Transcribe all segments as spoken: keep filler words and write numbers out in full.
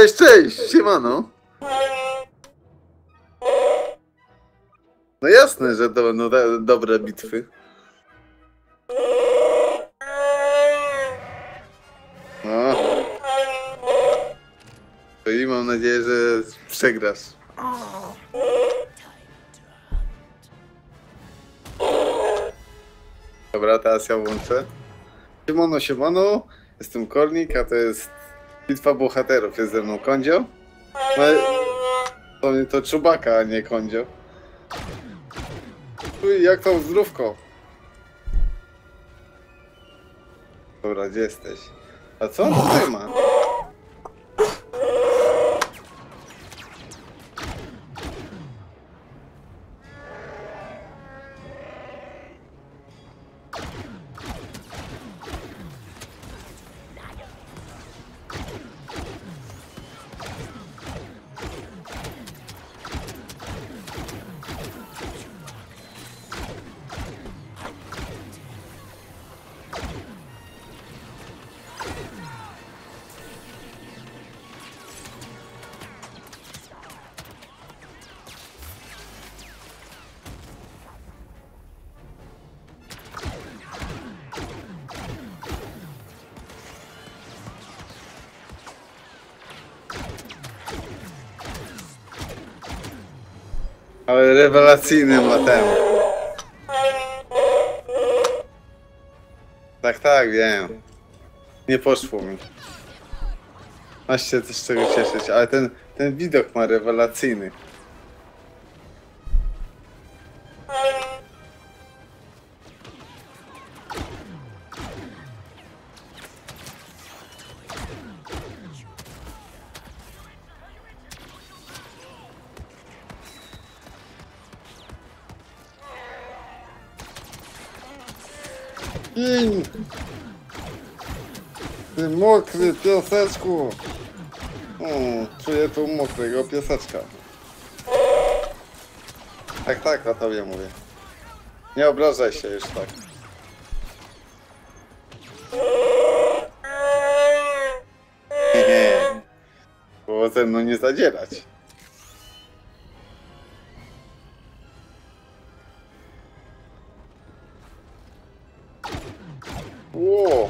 Cześć, cześć, siemano. No jasne, że to będą do, dobre bitwy. No. I mam nadzieję, że przegrasz. Dobra, teraz ja włączę. Siemano, siemano. Jestem Kornik, a to jest bitwa bohaterów. Jest ze mną Kondzio. No, to, to Czubaka, a nie Kondzio. Uj, jak tam zdrówko? Dobra, gdzie jesteś? A co on tutaj ma? Ale rewelacyjny ma ten. Tak, tak, wiem. Nie poszło mi. Masz się też z czego cieszyć, ale ten, ten widok ma rewelacyjny. Gin! Ty mokry pieseczku! O, czuję tu mokrego pieseczka. Tak, tak, o tobie mówię. Nie obrażaj się już tak. Hehe. Było ze mną nie zadzierać. Ło!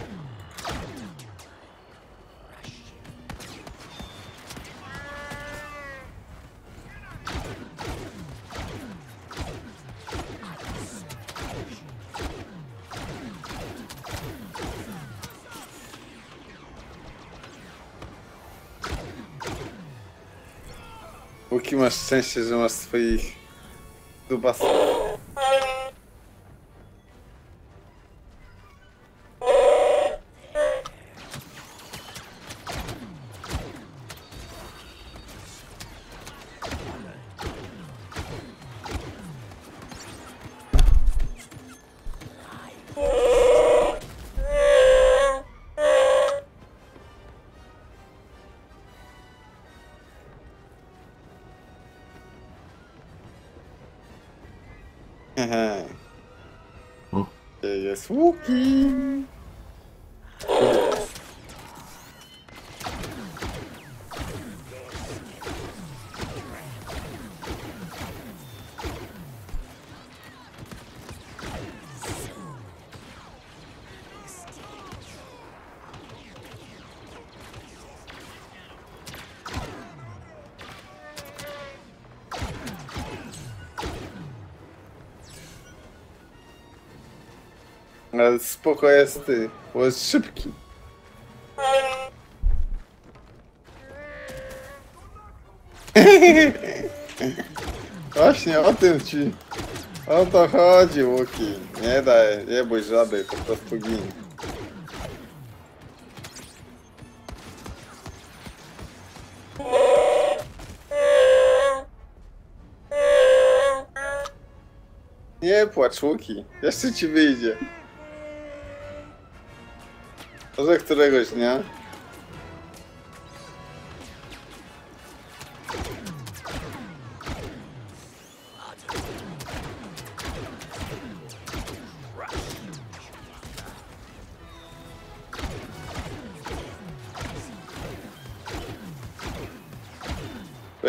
Póki masz szczęście, że masz swoich dubasów. Hehe. Gdzie jest Łuki? Ale spoko jest ty, bo jest szybki. Właśnie o tym ci. O to chodzi, Łuki. Nie daj, nie bój żaby, po prostu gin. Nie płacz, Łuki. Jeszcze ci wyjdzie. Może któregoś dnia.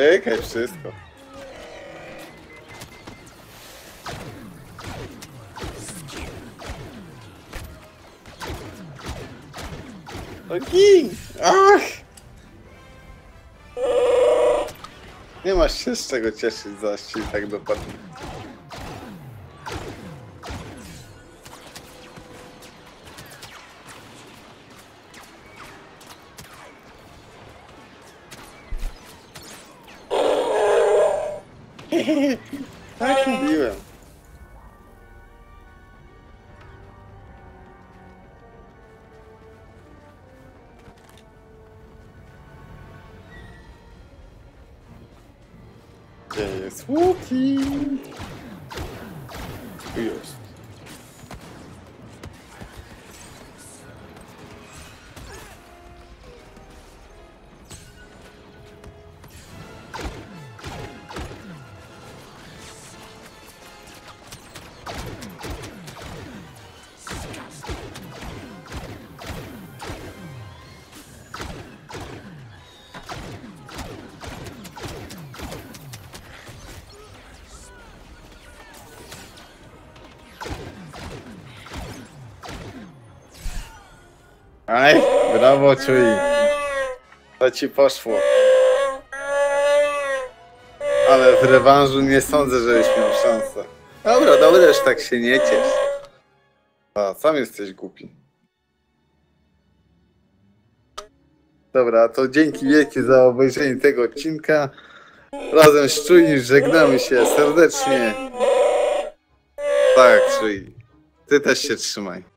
Czekaj, wszystko. O gin! Ach! Nie masz się z czego cieszyć, zaś ci tak dopadnie. Tak mówiłem. Gdzie jest Łuki? Tu jest. Aj, brawo, Czuj. To ci poszło. Ale w rewanżu nie sądzę, żebyś miał szansę. Dobra, dobra, już tak się nie ciesz. A, sam jesteś głupi. Dobra, to dzięki wielkie za obejrzenie tego odcinka. Razem z Czuj żegnamy się serdecznie. Tak, Czuj. Ty też się trzymaj.